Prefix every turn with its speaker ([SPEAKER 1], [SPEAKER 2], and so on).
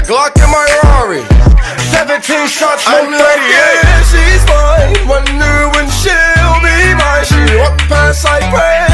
[SPEAKER 1] a Glock in my Rari. 17 shots, no lady.
[SPEAKER 2] Yeah, she's mine. Wonder when she'll be mine. She walked past like rain.